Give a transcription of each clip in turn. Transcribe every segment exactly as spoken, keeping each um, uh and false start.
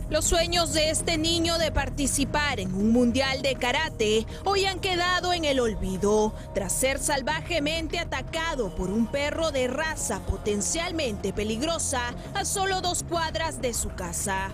Los sueños de este niño de participar en un mundial de karate hoy han quedado en el olvido tras ser salvajemente atacado por un perro de raza potencialmente peligrosa a solo dos cuadras de su casa.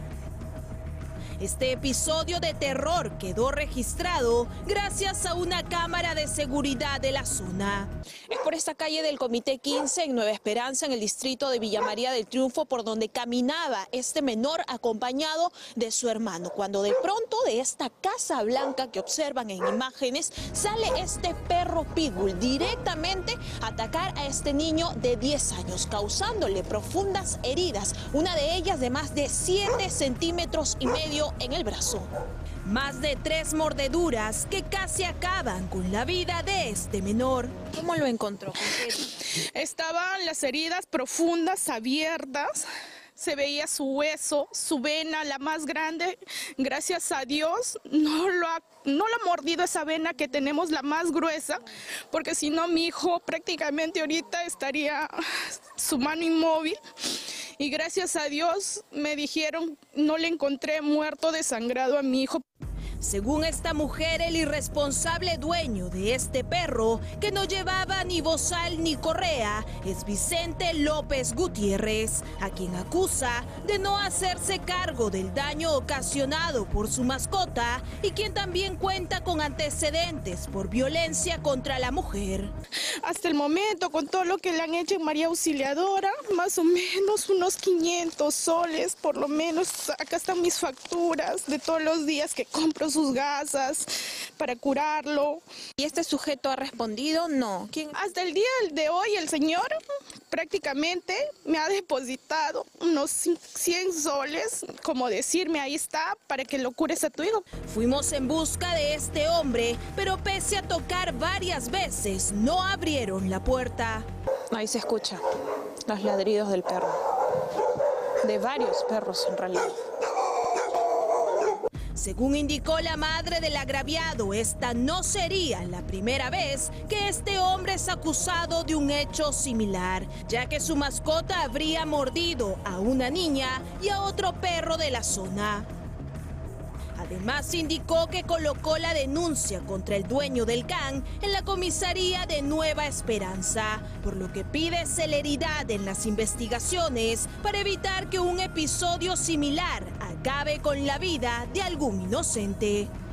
Este episodio de terror quedó registrado gracias a una cámara de seguridad de la zona. Es por esta calle del Comité quince en Nueva Esperanza, en el distrito de Villa María del Triunfo, por donde caminaba este menor acompañado de su hermano, cuando de pronto de esta casa blanca que observan en imágenes sale este perro pitbull directamente a atacar a este niño de diez años, causándole profundas heridas, una de ellas de más de siete centímetros y medio en el brazo. Más de tres mordeduras que casi acaban con la vida de este menor. ¿Cómo lo encontró? Estaban las heridas profundas, abiertas. Se veía su hueso, su vena, la más grande. Gracias a Dios no lo ha, no lo ha mordido esa vena que tenemos, la más gruesa, porque si no mi hijo prácticamente ahorita estaría su mano inmóvil. Y gracias a Dios me dijeron, no le encontré muerto, desangrado a mi hijo. Según esta mujer, el irresponsable dueño de este perro, que no llevaba ni bozal ni correa, es Vicente López Gutiérrez, a quien acusa de no hacerse cargo del daño ocasionado por su mascota y quien también cuenta con antecedentes por violencia contra la mujer. Hasta el momento, con todo lo que le han hecho en María Auxiliadora, más o menos unos quinientos soles, por lo menos. Acá están mis facturas de todos los días que compro sus gasas para curarlo. ¿Y este sujeto ha respondido? No. ¿Quién? Hasta el día de hoy el señor prácticamente me ha depositado unos cien soles, como decirme, ahí está, para que lo cures a tu hijo. Fuimos en busca de este hombre, pero pese a tocar varias veces, no abrieron la puerta. Ahí se escucha los ladridos del perro, de varios perros en realidad. Según indicó la madre del agraviado, esta no sería la primera vez que este hombre es acusado de un hecho similar, ya que su mascota habría mordido a una niña y a otro perro de la zona. Además, indicó que colocó la denuncia contra el dueño del can en la comisaría de Nueva Esperanza, por lo que pide celeridad en las investigaciones para evitar que un episodio similar acabe con la vida de algún inocente.